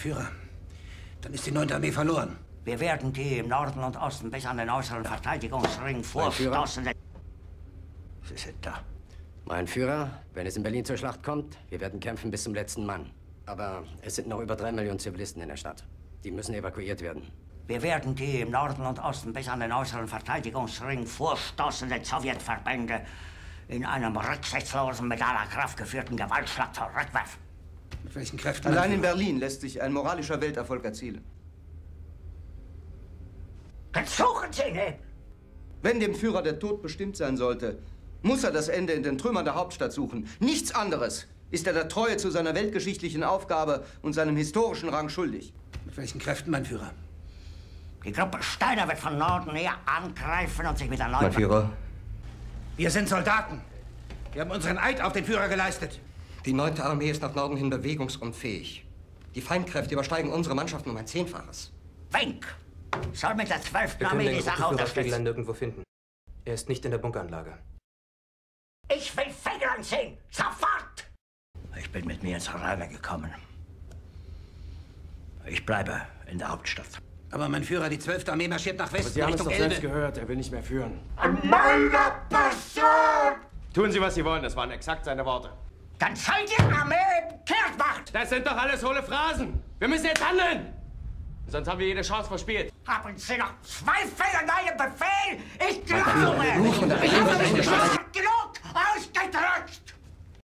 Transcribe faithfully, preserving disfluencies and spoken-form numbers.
Führer, dann ist die neunte Armee verloren. Wir werden die im Norden und Osten bis an den äußeren Verteidigungsring vorstoßen. Sie sind da. Mein Führer, wenn es in Berlin zur Schlacht kommt, wir werden kämpfen bis zum letzten Mann. Aber es sind noch über drei Millionen Zivilisten in der Stadt. Die müssen evakuiert werden. Wir werden die im Norden und Osten bis an den äußeren Verteidigungsring vorstoßenden Sowjetverbände in einem rücksichtslosen, mit aller Kraft geführten Gewaltschlag zurückwerfen. Mit welchen Kräften? Allein in Berlin lässt sich ein moralischer Welterfolg erzielen. Dann suchen Sie ihn eben! Wenn dem Führer der Tod bestimmt sein sollte, muss er das Ende in den Trümmern der Hauptstadt suchen. Nichts anderes ist er der Treue zu seiner weltgeschichtlichen Aufgabe und seinem historischen Rang schuldig. Mit welchen Kräften, mein Führer? Die Gruppe Steiner wird von Norden her angreifen und sich mit der neuen... Mein Führer. Wir sind Soldaten. Wir haben unseren Eid auf den Führer geleistet. Die neunte Armee ist nach Norden hin bewegungsunfähig. Die Feindkräfte übersteigen unsere Mannschaften um ein Zehnfaches. Wink! Soll mit der zwölften Wir können Armee den die Sache Gruppenführer unterstützen. Fegelein nirgendwo finden. Er ist nicht in der Bunkeranlage. Ich will Fegelein sehen! Sofort! Ich bin mit mir ins Reine gekommen. Ich bleibe in der Hauptstadt. Aber mein Führer, die zwölfte Armee marschiert nach Westen, Sie haben es Richtung doch Elbe. selbst gehört, er will nicht mehr führen. An meiner Person! Tun Sie, was Sie wollen, das waren exakt seine Worte. Dann soll die Armee kehrt macht! Das sind doch alles hohle Phrasen. Wir müssen jetzt handeln. Sonst haben wir jede Chance verspielt. Haben Sie noch Zweifel an meinem Befehl? Ich glaube! Ich habe genug ausgedrückt!